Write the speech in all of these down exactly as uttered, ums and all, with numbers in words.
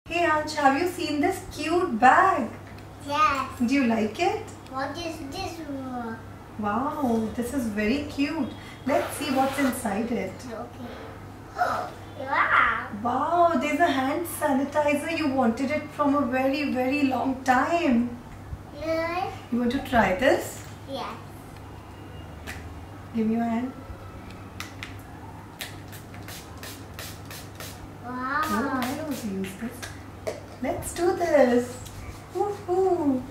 Hey Ansh, have you seen this cute bag? Yes. Do you like it? What is this one? Wow, this is very cute. Let's see what's inside it. Okay. Wow. Wow, there's a hand sanitizer. You wanted it from a very, very long time. Yes. You want to try this? Yes. Give me your hand. Wow. Oh, I also use this. Let's do this. Woohoo!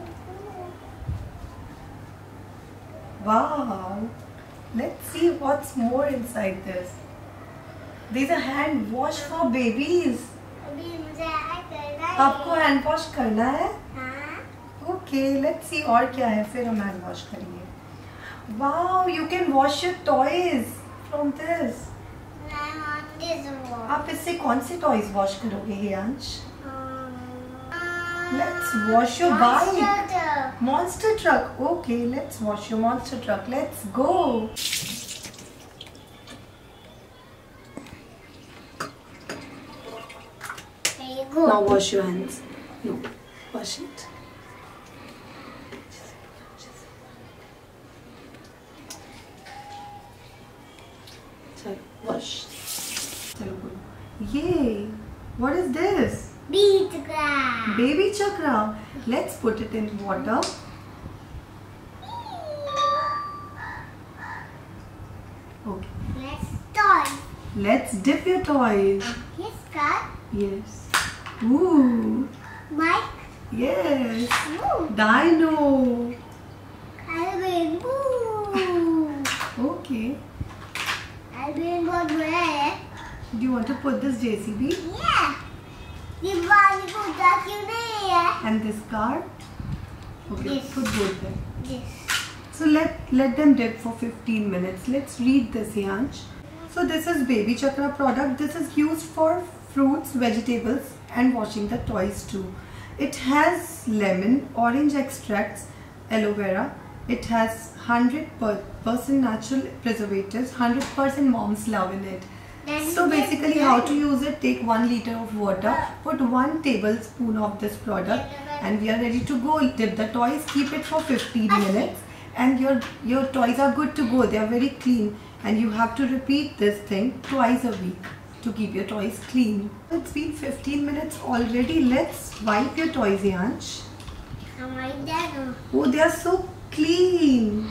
Wow. Let's see what's more inside this. There's a hand wash for babies. अभी मुझे add करना है। आपको hand wash करना है? हाँ। Okay, let's see और क्या है, फिर हम हैंड वॉश करेंगे। Wow, you can wash your toys from this. I want this one. आप इससे कौन से टॉयज वॉश करोगे हियांश? Um, Let's wash your bike. Monster. Monster truck. Okay, let's wash your monster truck. Let's go. Very good. Now wash your hands. No, wash it. Chalo, wash. Chalo, good. Yay! What is this? Beat grab. Baby chakra. Let's put it in water. Okay. Let's start. Let's dip your toys. Yes, cut. Yes. Ooh. Mike. Yes. Ooh. Dino. Alvin. Ooh. Okay. Alvin got where? Do you want to put this J C B Yeah. Diwali को क्यों नहीं है? and this card? Okay, Yes. put both them. Yes. So let let them dip for fifteen minutes. Let's read this, Yansh. So this is Baby Chakra product. This is used for fruits, vegetables and washing the toys too. It has lemon, orange extracts, aloe vera. It has one hundred percent natural preservatives, one hundred percent mom's love in it. So basically how to use it, take one liter of water, put one tablespoon of this product and we are ready to go. Dip the toys, keep it for fifteen minutes and your, your toys are good to go. They are very clean and you have to repeat this thing twice a week to keep your toys clean. It's been fifteen minutes already. Let's wipe your toys, Yansh. हमारी dad. Oh, they are so clean.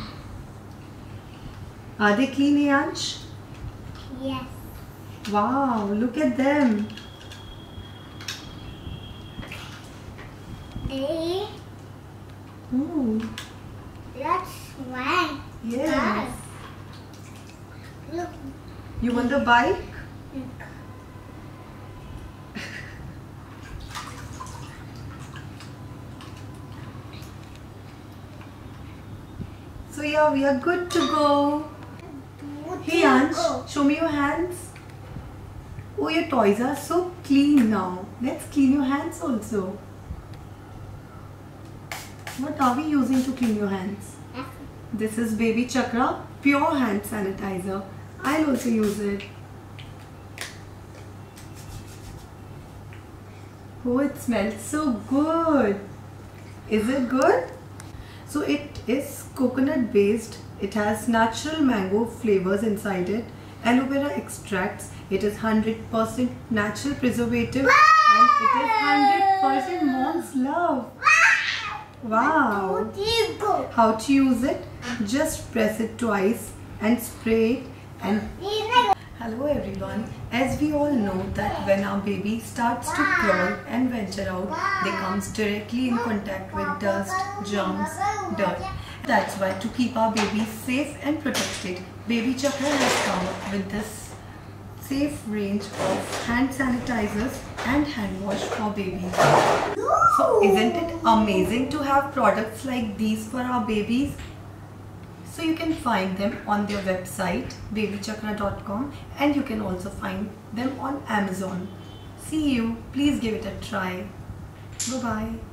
Are they clean, Yansh? Yes. Wow, look at them. They. Ooh, That's right. yes. Look. You want the bike? Look. So yeah, we are good to go. Hey Ansh, show me your hands. Oh, your toys are so clean now. Let's clean your hands also. What are we using to clean your hands? This is Baby Chakra pure hand sanitizer. I'll also use it. Oh, it smells so good. Is it good? So it is coconut based. It has natural mango flavors inside it. Aloe vera extracts. It is one hundred percent natural preservative and it is one hundred percent mom's love. Wow. Go. How to use it? Just press it twice and spray it and hello everyone. As we all know that when our baby starts to crawl and venture out, they comes directly in contact with dust, germs, dirt. That's why to keep our baby safe and protected, Baby Chakra has come up with this safe range of hand sanitizers and hand wash for babies. So isn't it amazing to have products like these for our babies? So you can find them on their website baby chakra dot com and you can also find them on Amazon. See you. Please give it a try. Bye bye.